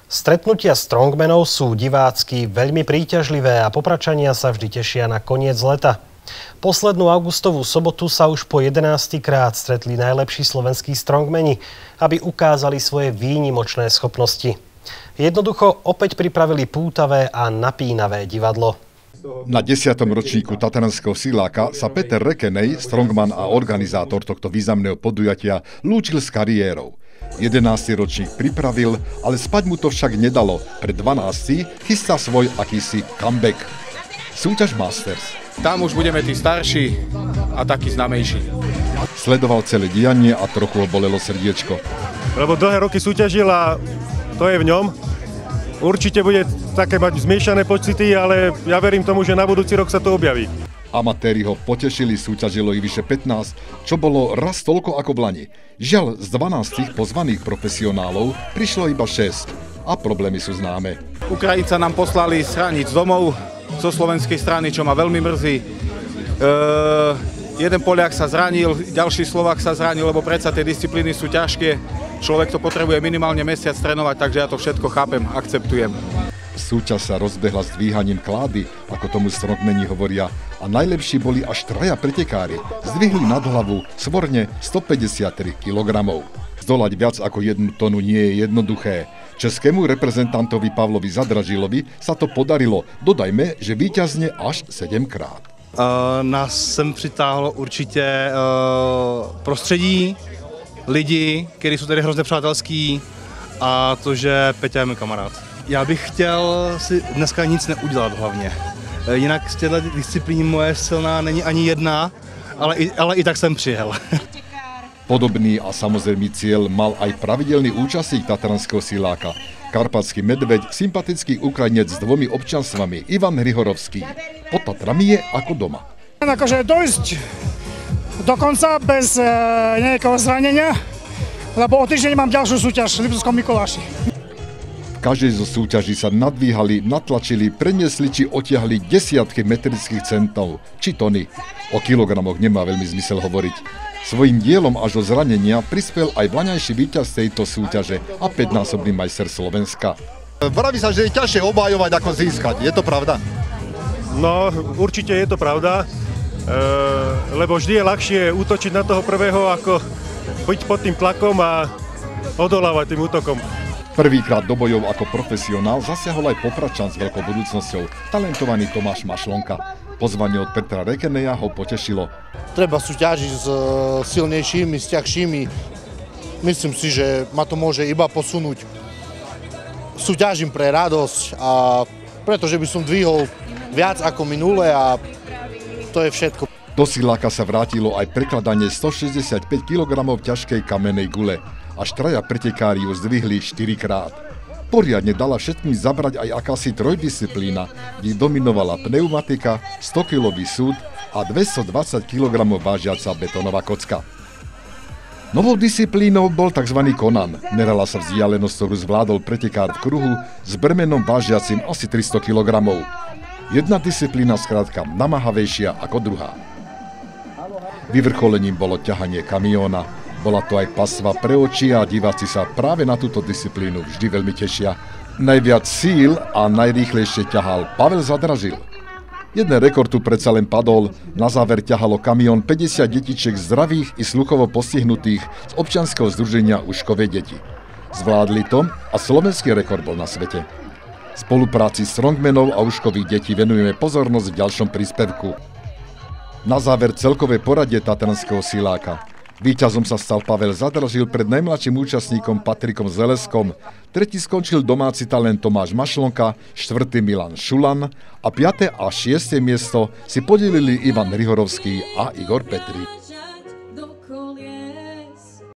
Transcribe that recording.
Stretnutia strongmenov sú divácky veľmi príťažlivé a Popračania sa vždy tešia na koniec leta. Poslednú augustovú sobotu sa už po 11. krát stretli najlepší slovenskí strongmeni, aby ukázali svoje výnimočné schopnosti. Jednoducho opäť pripravili pútavé a napínavé divadlo. Na 10. ročníku Tatranského siláka sa Peter Rekenej, strongman a organizátor tohto významného podujatia, lúčil s kariérou. 11. ročník pripravil, ale spať mu to však nedalo. Pre 12. chystá svoj akýsi comeback. Súťaž Masters. Tam už budeme tí starší a takí znamejší. Sledoval celé dianie a trochu ho bolelo srdiečko. Lebo dlhé roky súťažil a to je v ňom. Určite bude také mať zmiešané pocity, ale ja verím tomu, že na budúci rok sa to objaví. Amatéri ho potešili, súťažilo ich vyše 15, čo bolo raz toľko ako v lani. Žiaľ, z 12 pozvaných profesionálov prišlo iba 6 a problémy sú známe. Ukrajinca nám poslali z hraníc domov zo slovenskej strany, čo ma veľmi mrzí. Jeden Poliak sa zranil, ďalší Slovák sa zranil, lebo predsa tie disciplíny sú ťažké. Človek to potrebuje minimálne mesiac trénovať, takže ja to všetko chápem, akceptujem. Súťaž sa rozbehla s dvíhaním klády, ako tomu strongmeni hovoria, a najlepší boli až 3 pretekári. Zdvihli nad hlavu svorne 153 kg. Zdolať viac ako 1 tonu nie je jednoduché. Českému reprezentantovi Pavlovi Zadražilovi sa to podarilo. Dodajme, že víťazne až 7krát. Nás sem přitáhlo určitě prostředí, lidi, kteří jsou tady hrozně přátelský a to, že Peťa je můj kamarád. Já bych chtěl si dneska nic neudělat hlavně. Jinak z této disciplíny moje silná není ani jedna, ale i tak jsem přijel. Podobný a samozrejmý cieľ mal aj pravidelný účastník Tatranského siláka. Karpatský medveď, sympatický Ukrajinec s 2 občanstvami, Ivan Hrihorovský. Pod Tatrami je ako doma. Akože dojsť do konca bez nejakého zranenia, lebo o týždeň mám ďalšiu súťaž v Liptovskom Mikuláši. V každej zo súťaží sa nadvíhali, natlačili, preniesli či otiahli desiatky metrických centov, či tony. O kilogramoch nemá veľmi zmysel hovoriť. Svojím dielom až do zranenia prispel aj vlaňajší víťaz tejto súťaže a 5-násobný majster Slovenska. Vraví sa, že je ťažšie obhajovať ako získať. Je to pravda? No, určite je to pravda, lebo vždy je ľahšie útočiť na toho prvého, ako byť pod tým tlakom a odolávať tým útokom. Prvýkrát do bojov ako profesionál zasiahol aj Popračan s veľkou budúcnosťou, talentovaný Tomáš Mašlonka. Pozvanie od Petra Rekeneja ho potešilo. Treba súťažiť s silnejšími, s ťažšími. Myslím si, že ma to môže iba posunúť. Súťažím pre radosť a pretože by som dvihol viac ako minule a to je všetko. Do siláka sa vrátilo aj prekladanie 165 kg ťažkej kamennej gule. Až 3 pretekári ju zdvihli 4-krát. Poriadne dala všetkým zabrať aj akási trojdisciplína, kde dominovala pneumatika, 100-kilový súd a 220 kg vážiaca betónová kocka. Novou disciplínou bol tzv. Conan. Merala sa vzdialenosť, ktorú zvládol pretekár v kruhu s bremenom vážiacim asi 300 kg. Jedna disciplína skrátka namáhavejšia ako druhá. Vyvrcholením bolo ťahanie kamióna. Bola to aj pasva pre oči a diváci sa práve na túto disciplínu vždy veľmi tešia. Najviac síl a najrýchlejšie ťahal Pavel Zadražil. Jeden rekord tu predsa len padol, na záver ťahalo kamión 50 detičiek zdravých i sluchovo postihnutých z občianskeho združenia Uškové deti. Zvládli to a slovenský rekord bol na svete. Spolupráci strongmenov a uškových detí venujeme pozornosť v ďalšom príspevku. Na záver celkové poradie Tatranského siláka. Víťazom sa stal Pavel Zadražil pred najmladším účastníkom Patrikom Zeleskom. Tretí skončil domáci talent Tomáš Mašlonka, 4. Milan Šulan a 5. a 6. miesto si podelili Ivan Hrihorovský a Igor Petrík.